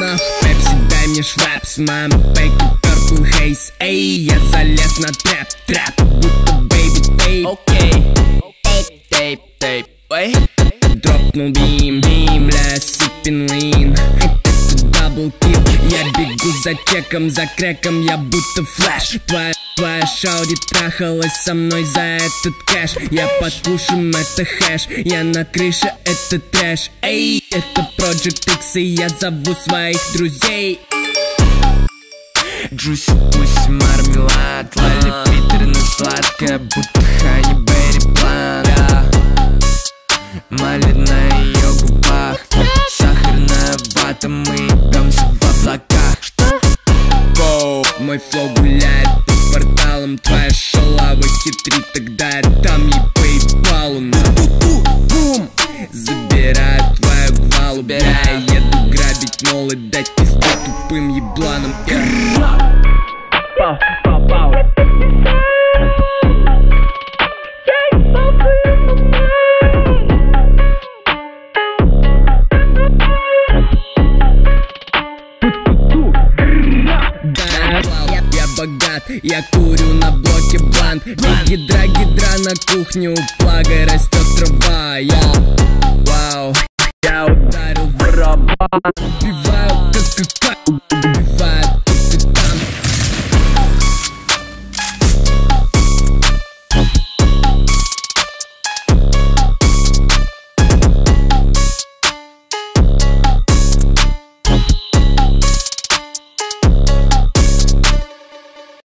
нахуй пепси, дай мне швепс. Мама, бейки, purple haze. Эй, я залез на трэп, будто baby tape. Окей, тейп, эй. Дропнул бим, бля, сиппин лин. Это дабл килл. Я бегу за чеком, за крэком, я будто флэш. Твоя шауди трахалась со мной за этот кэш. Я под пушем, это хэш. Я на крыше, это трэш. Эй, это Project X, и я зову своих друзей. Джуси, пусть мармелад, Лали Питерна сладкая, будто Хани Берри План. Малина ее губах, сахарная вата, мы ебемся в облаках. Мой флоу гуляет по порталам, твоя шалава хитрит, тогда я дам ей по ебалу. Бум! Забираю твою гвалу, бля, я еду грабить молы, дать пизду тупым ебланам. Пау. Богат, я курю на блоке блант. Гидра на кухню, плагой растет трава. Вау, я ударил в барабан.